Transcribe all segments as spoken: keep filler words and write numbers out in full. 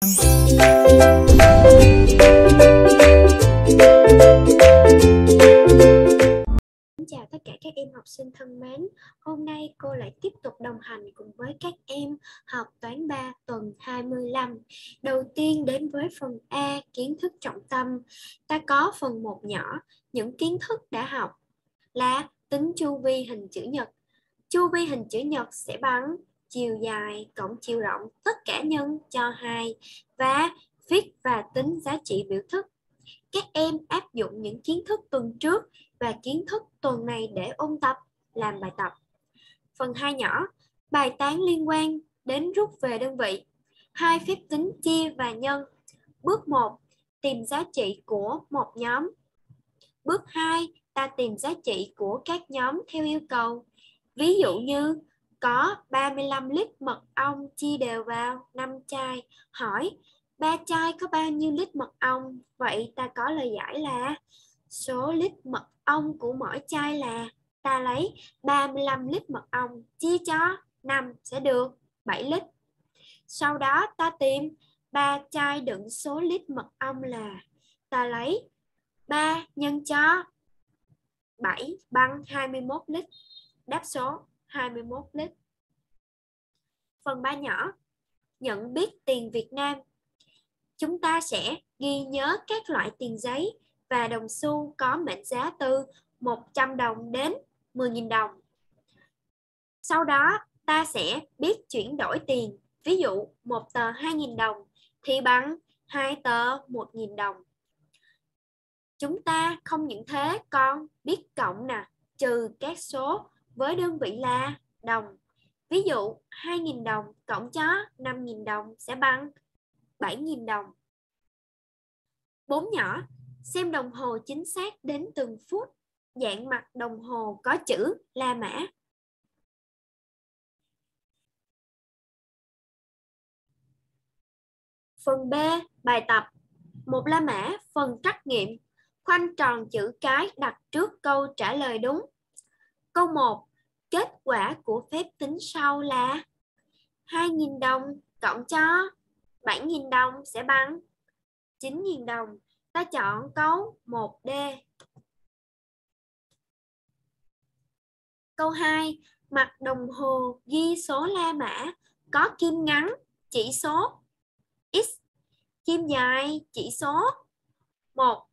Xin chào tất cả các em học sinh thân mến. Hôm nay cô lại tiếp tục đồng hành cùng với các em học toán ba tuần hai mươi lăm. Đầu tiên đến với phần A, kiến thức trọng tâm. Ta có phần một nhỏ, những kiến thức đã học là tính chu vi hình chữ nhật. Chu vi hình chữ nhật sẽ bằng chiều dài cộng chiều rộng tất cả nhân cho hai và viết và tính giá trị biểu thức. Các em áp dụng những kiến thức tuần trước và kiến thức tuần này để ôn tập, làm bài tập. Phần hai nhỏ, bài toán liên quan đến rút về đơn vị. Hai phép tính chia và nhân. Bước một, tìm giá trị của một nhóm. Bước hai, ta tìm giá trị của các nhóm theo yêu cầu. Ví dụ như có ba mươi lăm lít mật ong chia đều vào năm chai. Hỏi ba chai có bao nhiêu lít mật ong? Vậy ta có lời giải là số lít mật ong của mỗi chai là, ta lấy ba mươi lăm lít mật ong chia cho năm sẽ được bảy lít. Sau đó ta tìm ba chai đựng số lít mật ong là, ta lấy ba nhân cho bảy bằng hai mươi mốt lít. Đáp số hai mươi mốt lít. Phần ba nhỏ, nhận biết tiền Việt Nam. Chúng ta sẽ ghi nhớ các loại tiền giấy và đồng xu có mệnh giá từ một trăm đồng đến mười nghìn đồng. Sau đó ta sẽ biết chuyển đổi tiền. Ví dụ một tờ hai nghìn đồng thì bằng hai tờ một nghìn đồng. Chúng ta không những thế còn biết cộng nè, trừ các số với đơn vị là đồng. Ví dụ hai nghìn đồng cộng cho năm nghìn đồng sẽ bằng bảy nghìn đồng. Bốn nhỏ, xem đồng hồ chính xác đến từng phút. Dạng mặt đồng hồ có chữ La Mã. Phần B, bài tập. Một La Mã, phần trắc nghiệm. Khoanh tròn chữ cái đặt trước câu trả lời đúng. Câu một, kết quả của phép tính sau là hai nghìn đồng cộng cho bảy nghìn đồng sẽ bằng chín nghìn đồng. Ta chọn câu một D. Câu hai, mặt đồng hồ ghi số La Mã có kim ngắn chỉ số X, kim dài chỉ số một,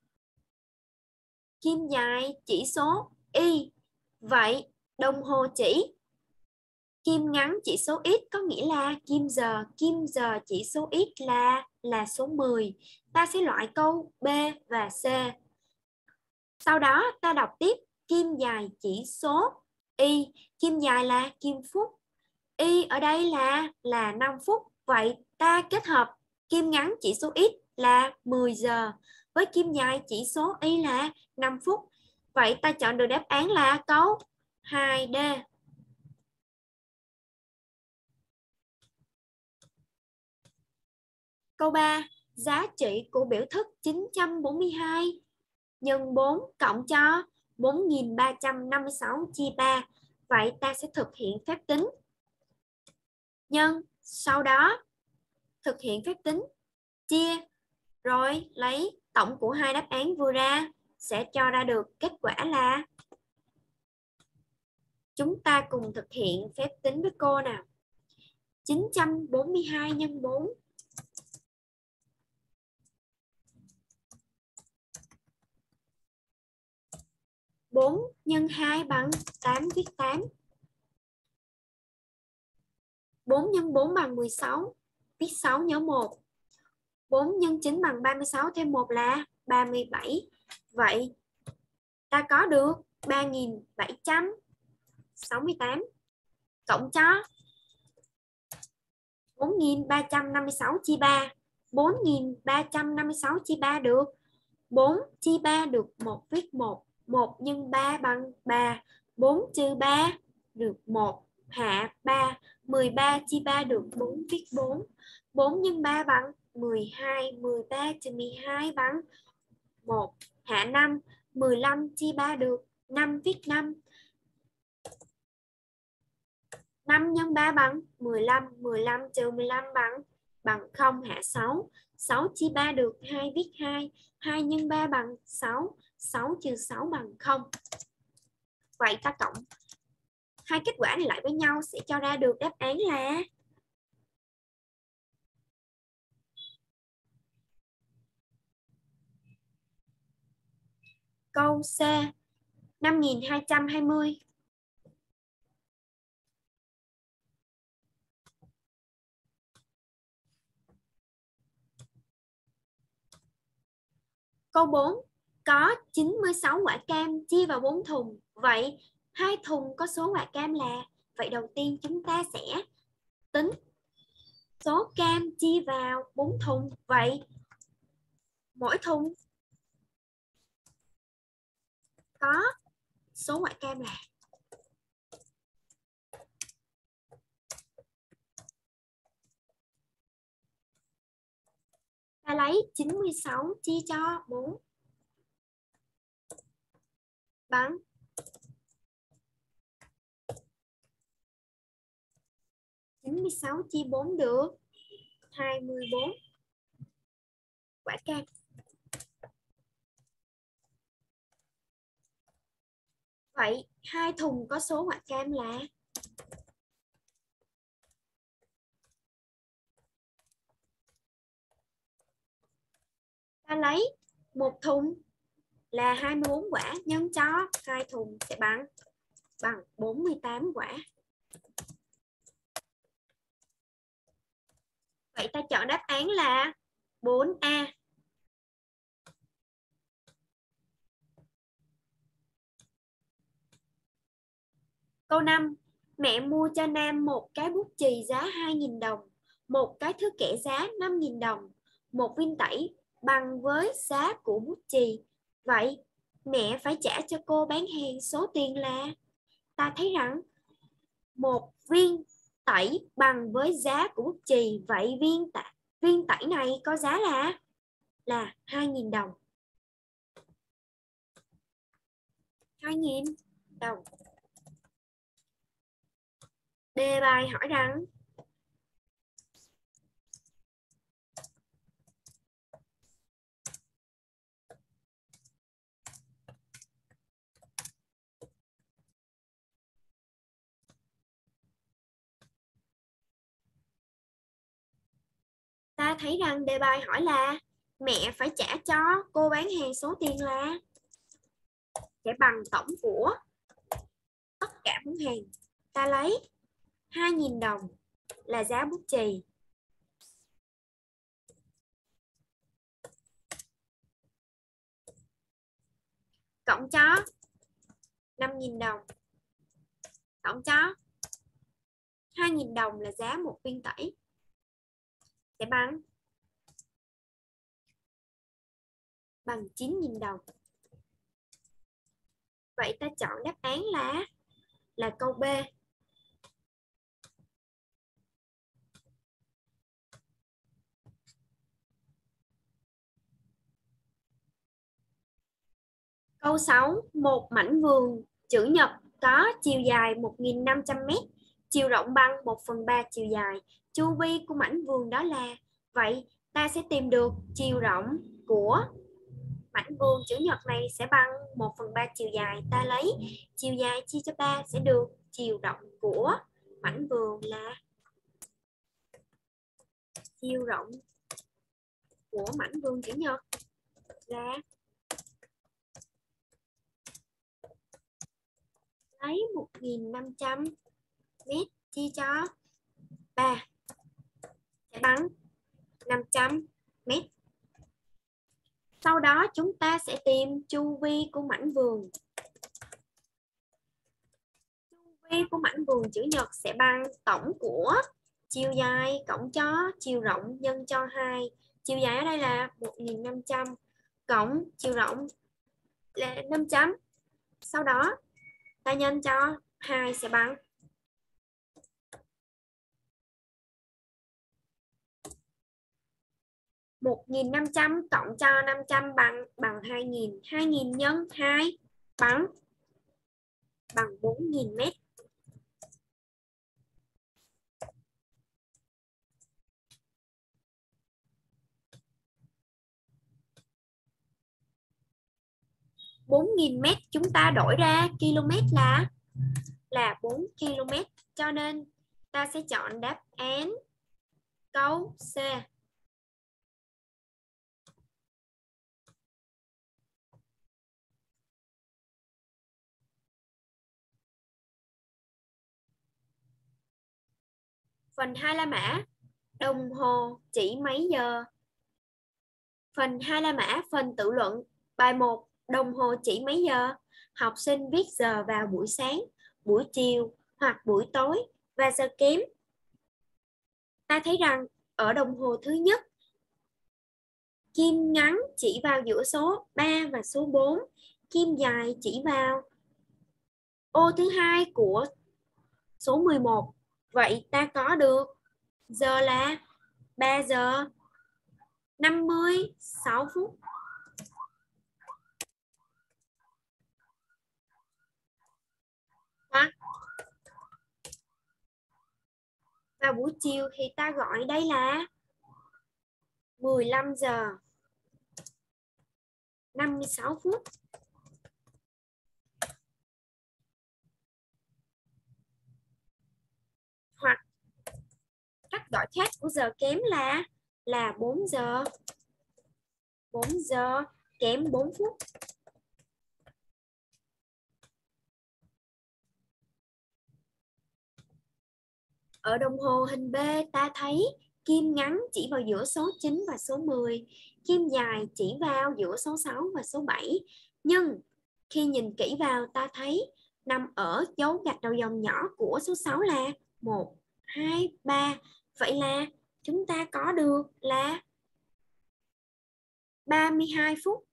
kim dài chỉ số Y. Vậy đồng hồ chỉ kim ngắn chỉ số X có nghĩa là kim giờ, kim giờ chỉ số X là là số mười. Ta sẽ loại câu B và C. Sau đó ta đọc tiếp kim dài chỉ số Y, kim dài là kim phút. Y ở đây là là năm phút. Vậy ta kết hợp kim ngắn chỉ số X là mười giờ với kim dài chỉ số Y là năm phút. Vậy ta chọn được đáp án là câu hai D. Câu ba, giá trị của biểu thức chín trăm bốn mươi hai nhân bốn cộng cho bốn nghìn ba trăm năm mươi sáu chia ba. Vậy ta sẽ thực hiện phép tính nhân, sau đó thực hiện phép tính chia, rồi lấy tổng của hai đáp án vừa ra sẽ cho ra được kết quả là, chúng ta cùng thực hiện phép tính với cô nào. chín trăm bốn mươi hai nhân bốn. bốn nhân hai bằng tám, viết tám. bốn nhân bốn bằng mười sáu, viết sáu nhớ một. bốn nhân chín bằng ba mươi sáu, thêm một là ba mươi bảy. Vậy ta có được ba nghìn bảy trăm sáu mươi tám cộng cho bốn nghìn ba trăm năm mươi sáu chia ba. bốn nghìn ba trăm năm mươi sáu chia ba được bốn, chia ba được một, viết một. một nhân ba bằng ba. bốn trừ ba được một, hạ ba. mười ba chia ba được bốn, viết bốn. bốn nhân ba bằng mười hai. mười ba trừ mười hai bằng một, hạ năm. mười lăm chia ba được năm, viết năm. năm nhân ba bằng mười lăm. mười lăm trừ mười lăm bằng bằng không hạ sáu. sáu chia ba được hai, viết hai. hai nhân ba bằng sáu. sáu trừ sáu bằng không. Vậy ta cộng hai kết quả này lại với nhau sẽ cho ra được đáp án là câu C, năm nghìn hai trăm hai mươi. Câu bốn, có chín mươi sáu quả cam chia vào bốn thùng. Vậy hai thùng có số quả cam là? Vậy đầu tiên chúng ta sẽ tính số cam chia vào bốn thùng. Vậy mỗi thùng có số quả cam là? Ta lấy chín mươi sáu chia cho bốn bằng chín mươi sáu chia bốn được hai mươi bốn quả cam. Vậy hai thùng có số quả cam là? Ta lấy một thùng là hai mươi bốn quả nhân cho hai thùng sẽ bằng bằng bốn mươi tám quả. Vậy ta chọn đáp án là bốn A. Câu năm. Mẹ mua cho Nam một cái bút chì giá hai nghìn đồng, một cái thước kẻ giá năm nghìn đồng, một viên tẩy bằng với giá của bút chì. Vậy mẹ phải trả cho cô bán hàng số tiền là? Ta thấy rằng một viên tẩy bằng với giá của bút chì. Vậy viên tẩy, viên tẩy này có giá là là hai nghìn đồng. hai nghìn đồng. Đề bài hỏi rằng ta thấy rằng đề bài hỏi là mẹ phải trả cho cô bán hàng số tiền là sẽ bằng tổng của tất cả món hàng. Ta lấy hai nghìn đồng là giá bút chì, cộng cho năm nghìn đồng, cộng cho hai nghìn đồng là giá một viên tẩy sẽ bằng bằng chín nghìn đồng. Vậy ta chọn đáp án là là câu B. Câu sáu. Một mảnh vườn chữ nhật có chiều dài một nghìn năm trăm mét, chiều rộng bằng một phần ba chiều dài. Chu vi của mảnh vườn đó là? Vậy ta sẽ tìm được chiều rộng của mảnh vườn chữ nhật này sẽ bằng một phần ba chiều dài. Ta lấy chiều dài chia cho ba sẽ được chiều rộng của mảnh vườn là chiều rộng của mảnh vườn chữ nhật là lấy một nghìn năm trăm mét chia cho ba sẽ bằng năm trăm mét. Sau đó chúng ta sẽ tìm chu vi của mảnh vườn. Chu vi của mảnh vườn chữ nhật sẽ bằng tổng của chiều dài cộng cho chiều rộng nhân cho hai. Chiều dài ở đây là một nghìn năm trăm cộng chiều rộng là năm trăm. Sau đó ta nhân cho hai sẽ bằng một nghìn năm trăm cộng cho năm trăm bằng bằng hai nghìn. hai nghìn nhân hai bằng bằng bốn nghìn mét. bốn nghìn mét chúng ta đổi ra km là là bốn ki lô mét. Cho nên ta sẽ chọn đáp án câu C. Phần hai la mã, đồng hồ chỉ mấy giờ? Phần hai la mã, phần tự luận, bài một, đồng hồ chỉ mấy giờ? Học sinh viết giờ vào buổi sáng, buổi chiều hoặc buổi tối và giờ kém. Ta thấy rằng ở đồng hồ thứ nhất, kim ngắn chỉ vào giữa số ba và số bốn, kim dài chỉ vào ô thứ hai của số mười một. Vậy ta có được giờ là ba giờ năm mươi sáu phút. Hoặc vào buổi chiều thì ta gọi đây là mười lăm giờ năm mươi sáu phút. Hoặc cách gọi khác của giờ kém là là bốn giờ bốn giờ kém bốn phút. Ở đồng hồ hình B ta thấy kim ngắn chỉ vào giữa số chín và số mười, kim dài chỉ vào giữa số sáu và số bảy. Nhưng khi nhìn kỹ vào ta thấy nằm ở dấu gạch đầu dòng nhỏ của số sáu là một, hai, ba. Vậy là chúng ta có được là ba mươi hai phút.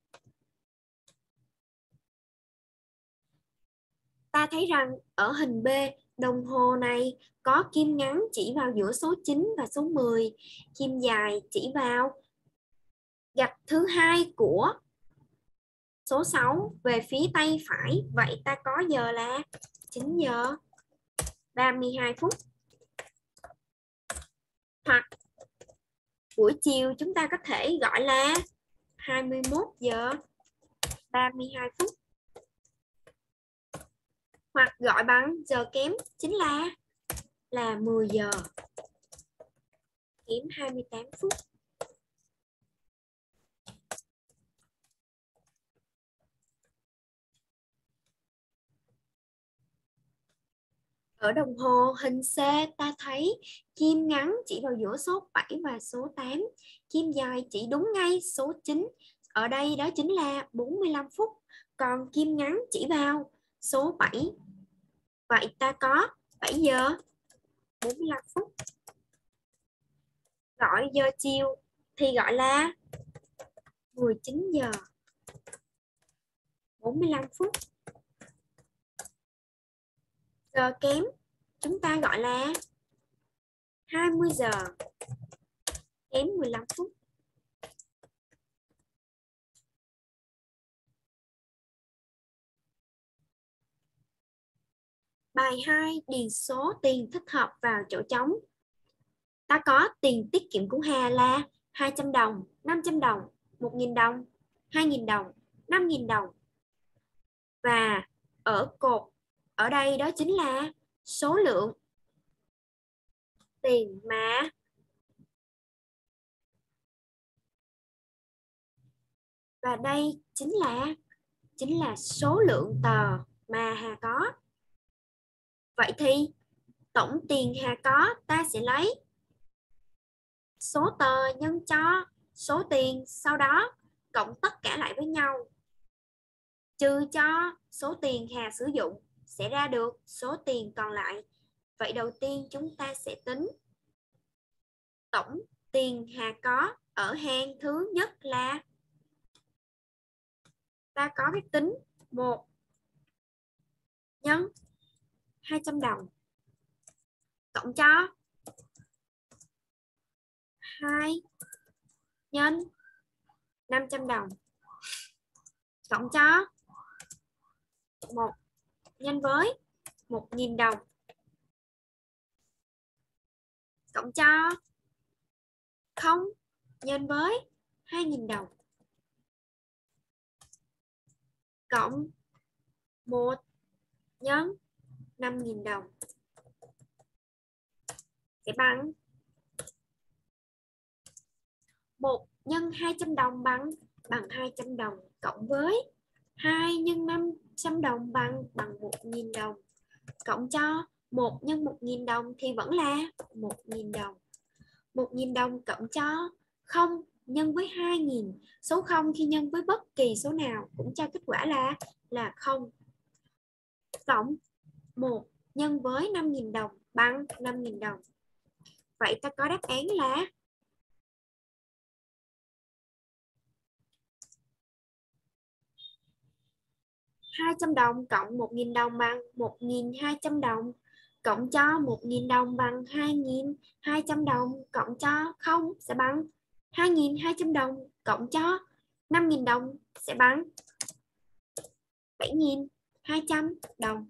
Ta thấy rằng ở hình B, đồng hồ này có kim ngắn chỉ vào giữa số chín và số mười, kim dài chỉ vào gạch thứ hai của số sáu về phía tay phải. Vậy ta có giờ là chín giờ ba mươi hai phút. Hoặc buổi chiều chúng ta có thể gọi là hai mươi mốt giờ ba mươi hai phút. Hoặc gọi bằng giờ kém chính là là mười giờ kém hai mươi tám phút. Ở đồng hồ hình C ta thấy kim ngắn chỉ vào giữa số bảy và số tám, kim dài chỉ đúng ngay số chín. Ở đây đó chính là bốn mươi lăm phút. Còn kim ngắn chỉ vào số bảy. Vậy ta có bảy giờ bốn mươi lăm phút. Gọi giờ chiều thì gọi là mười chín giờ bốn mươi lăm phút. Giờ kém chúng ta gọi là hai mươi giờ kém mười lăm phút. Bài hai, điền số tiền thích hợp vào chỗ trống. Ta có tiền tiết kiệm của Hà là hai trăm đồng, năm trăm đồng, một nghìn đồng, hai nghìn đồng, năm nghìn đồng. Và ở cột ở đây đó chính là số lượng tiền mà và đây chính là chính là số lượng tờ mà Hà có. Vậy thì tổng tiền Hà có, ta sẽ lấy số tờ nhân cho số tiền, sau đó cộng tất cả lại với nhau, trừ cho số tiền Hà sử dụng, sẽ ra được số tiền còn lại. Vậy đầu tiên chúng ta sẽ tính tổng tiền Hà có ở hàng thứ nhất là ta có phép tính một nhân hai trăm đồng cộng cho hai nhân năm trăm đồng cộng cho một nhân với một nghìn đồng cộng cho không nhân với hai nghìn đồng cộng một nhân năm nghìn đồng sẽ bằng một nhân hai trăm đồng bằng bằng hai trăm đồng cộng với hai nhân năm trăm đồng bằng bằng một nghìn đồng cộng cho một nhân một nghìn đồng thì vẫn là một nghìn đồng. một nghìn đồng cộng cho không nhân với hai nghìn. Số không khi nhân với bất kỳ số nào cũng cho kết quả là là không. Cộng một nhân với năm nghìn đồng bằng năm nghìn đồng. Vậy ta có đáp án là hai trăm đồng cộng một nghìn đồng bằng một nghìn hai trăm đồng cộng cho một nghìn đồng bằng hai nghìn hai trăm đồng cộng cho không sẽ bằng hai nghìn hai trăm đồng cộng cho năm nghìn đồng sẽ bằng bảy nghìn hai trăm đồng.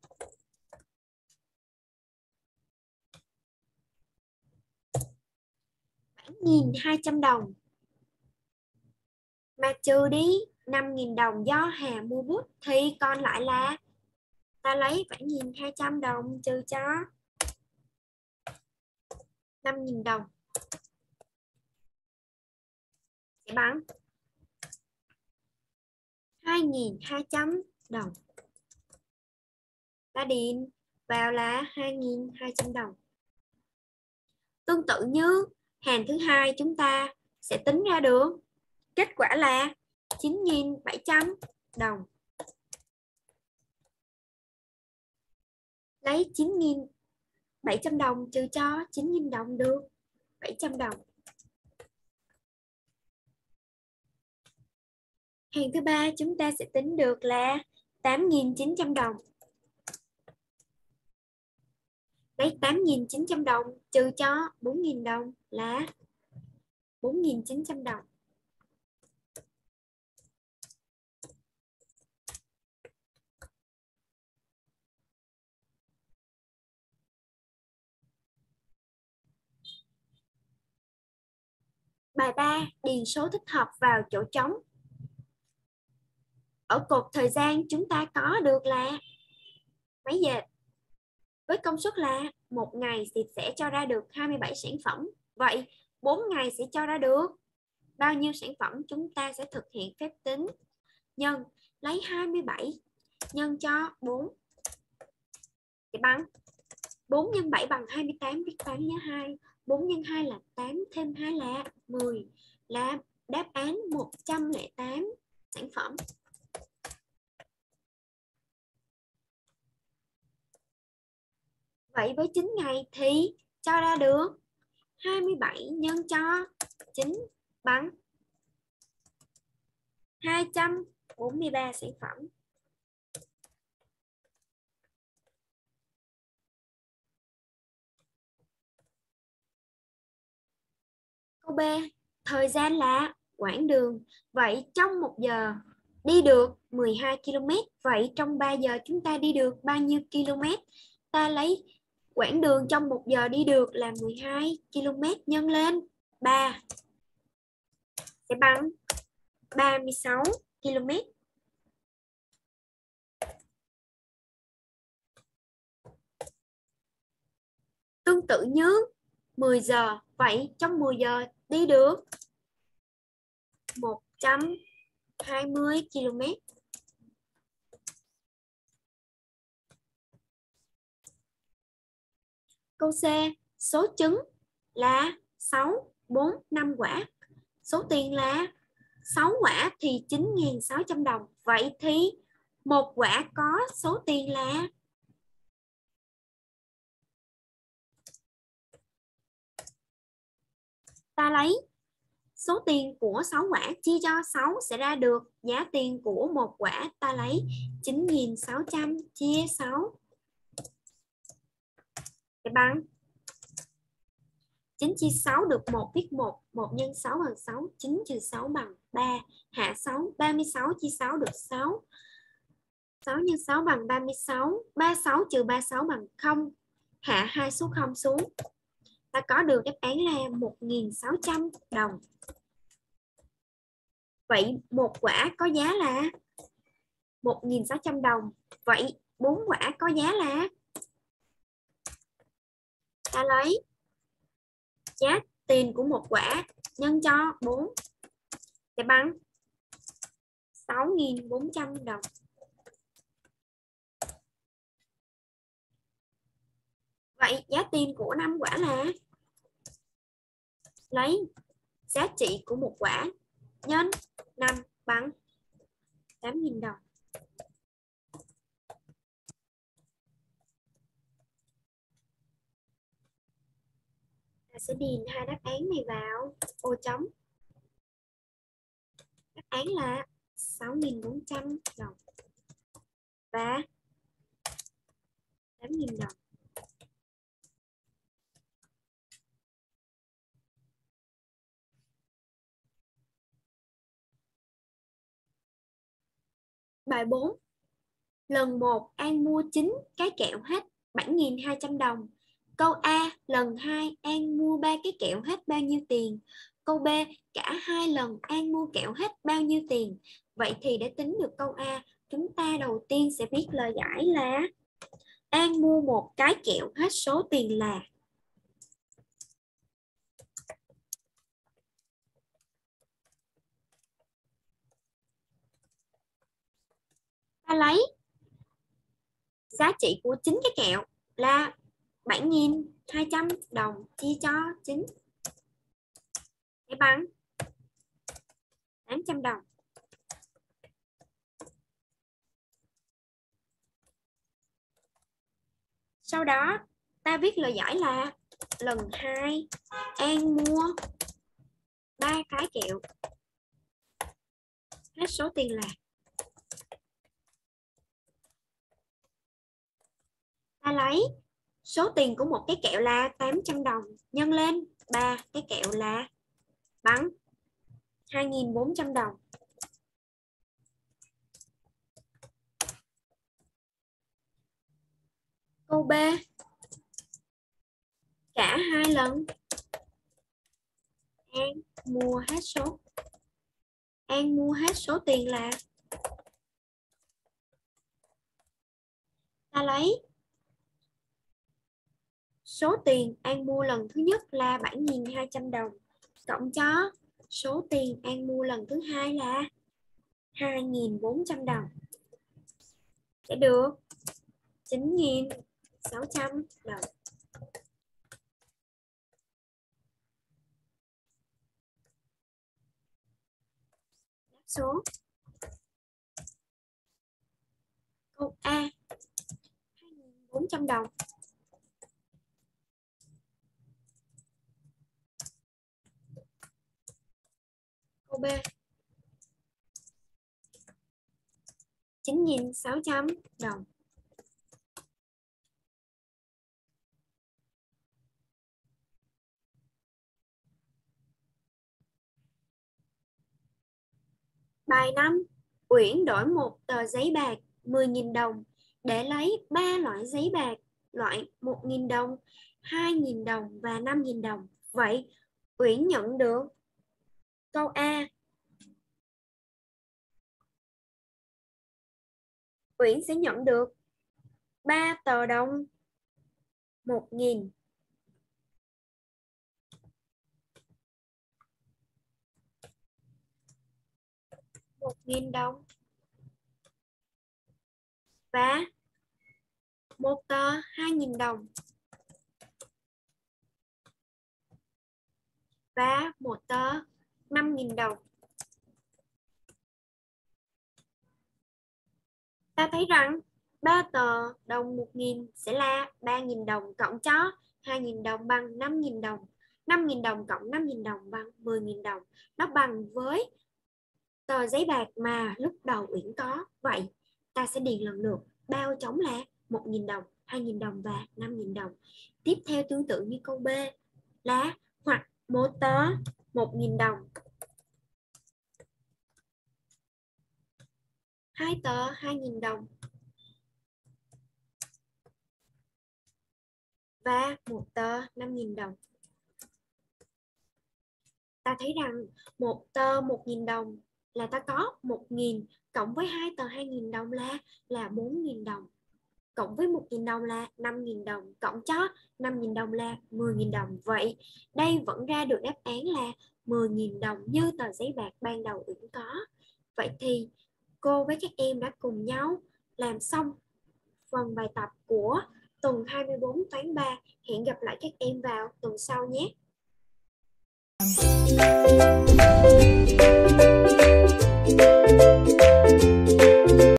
bảy nghìn hai trăm đồng mà trừ đi năm nghìn đồng do Hà mua bút thì còn lại là ta lấy bảy nghìn hai trăm đồng trừ cho năm nghìn đồng sẽ bằng hai nghìn hai trăm đồng. Ta điền vào là hai nghìn hai trăm đồng. Tương tự như hàng thứ hai chúng ta sẽ tính ra được kết quả là chín nghìn bảy trăm đồng. Lấy chín nghìn bảy trăm đồng trừ cho chín nghìn đồng được bảy trăm đồng. Hàng thứ ba chúng ta sẽ tính được là tám nghìn chín trăm đồng. Lấy tám nghìn chín trăm đồng trừ cho bốn nghìn đồng là bốn nghìn chín trăm đồng. Bài ba, điền số thích hợp vào chỗ trống. Ở cột thời gian chúng ta có được là máy dệt. Với công suất là một ngày thì sẽ cho ra được hai mươi bảy sản phẩm. Vậy bốn ngày sẽ cho ra được bao nhiêu sản phẩm? Chúng ta sẽ thực hiện phép tính nhân lấy hai mươi bảy nhân cho bốn thì bằng bốn nhân bảy bằng hai mươi tám, viết toán nhớ hai. bốn nhân hai là tám, thêm hai là mười, là đáp án một trăm lẻ tám sản phẩm. Vậy với chín ngày thì cho ra được hai mươi bảy nhân cho chín bằng hai trăm bốn mươi ba sản phẩm. Câu B, thời gian là quãng đường. Vậy trong một giờ đi được mười hai ki lô mét. Vậy trong ba giờ chúng ta đi được bao nhiêu km? Ta lấy quãng đường trong một giờ đi được là mười hai ki lô mét nhân lên ba sẽ bằng ba mươi sáu ki lô mét. Tương tự như mười giờ, vậy trong mười giờ đi được một trăm hai mươi ki lô mét. Câu C, số trứng là sáu, bốn, năm quả. Số tiền là sáu quả thì chín nghìn sáu trăm đồng. Vậy thì một quả có số tiền là ta lấy số tiền của sáu quả chia cho sáu sẽ ra được giá tiền của một quả. Ta lấy chín nghìn sáu trăm chia sáu sẽ bằng chín chia sáu được một, viết một, một nhân sáu bằng sáu, chín trừ sáu bằng ba, hạ sáu, ba mươi sáu chia sáu được sáu, sáu nhân sáu bằng ba mươi sáu, ba mươi sáu trừ ba mươi sáu bằng không, hạ hai số không xuống. Ta có được đáp án là một nghìn sáu trăm đồng. Vậy một quả có giá là một nghìn sáu trăm đồng. Vậy bốn quả có giá là, ta lấy giá tiền của một quả nhân cho bốn sẽ bằng sáu nghìn bốn trăm đồng. Vậy giá tiền của năm quả là, lấy giá trị của một quả nhân năm bằng tám nghìn đồng. Ta sẽ điền hai đáp án này vào ô trống. Đáp án là sáu nghìn bốn trăm đồng và tám nghìn đồng. Bài bốn. Lần một An mua chín cái kẹo hết bảy nghìn hai trăm đồng. Câu A, lần hai An mua ba cái kẹo hết bao nhiêu tiền? Câu B, cả hai lần An mua kẹo hết bao nhiêu tiền? Vậy thì để tính được câu A, chúng ta đầu tiên sẽ viết lời giải là An mua một cái kẹo hết số tiền là, ta lấy giá trị của chín cái kẹo là bảy nghìn hai trăm đồng chia cho chín để bằng tám trăm đồng. Sau đó ta viết lời giải là lần hai An mua ba cái kẹo hết số tiền là, ta lấy số tiền của một cái kẹo là tám trăm đồng nhân lên ba cái kẹo là bằng hai nghìn bốn trăm đồng. Câu B, cả hai lần An mua hết số An mua hết số tiền là, ta lấy số tiền An mua lần thứ nhất là bảy nghìn hai trăm đồng cộng cho số tiền An mua lần thứ hai là hai nghìn bốn trăm đồng sẽ được chín nghìn sáu trăm đồng. Đáp số câu A hai nghìn bốn trăm đồng. Câu B chín nghìn sáu trăm đồng. Bài năm. Uyển đổi một tờ giấy bạc mười nghìn đồng để lấy ba loại giấy bạc loại một nghìn đồng, hai nghìn đồng và năm nghìn đồng. Vậy Uyển nhận được, câu A, Uyển sẽ nhận được ba tờ đồng một nghìn, một nghìn đồng và một tờ hai nghìn đồng và một tờ năm nghìn đồng. Ta thấy rằng ba tờ đồng một nghìn sẽ là ba nghìn đồng cộng cho hai nghìn đồng bằng năm nghìn đồng. năm nghìn đồng cộng năm nghìn đồng bằng mười nghìn đồng. Nó bằng với tờ giấy bạc mà lúc đầu Uyển có. Vậy ta sẽ điền lần lượt bao trống là một nghìn đồng, hai nghìn đồng và năm nghìn đồng. Tiếp theo tương tự như câu B là hoặc một tờ một nghìn đồng, hai tờ hai nghìn đồng và một tờ năm nghìn đồng. Ta thấy rằng một tờ một nghìn đồng là ta có một nghìn cộng với hai tờ hai nghìn đồng là là bốn nghìn đồng, cộng với một nghìn đồng là năm nghìn đồng, cộng cho năm nghìn đồng là mười nghìn đồng. Vậy đây vẫn ra được đáp án là mười nghìn đồng như tờ giấy bạc ban đầu Uyển có. Vậy thì cô với các em đã cùng nhau làm xong phần bài tập của tuần hai mươi bốn toán ba. Hẹn gặp lại các em vào tuần sau nhé.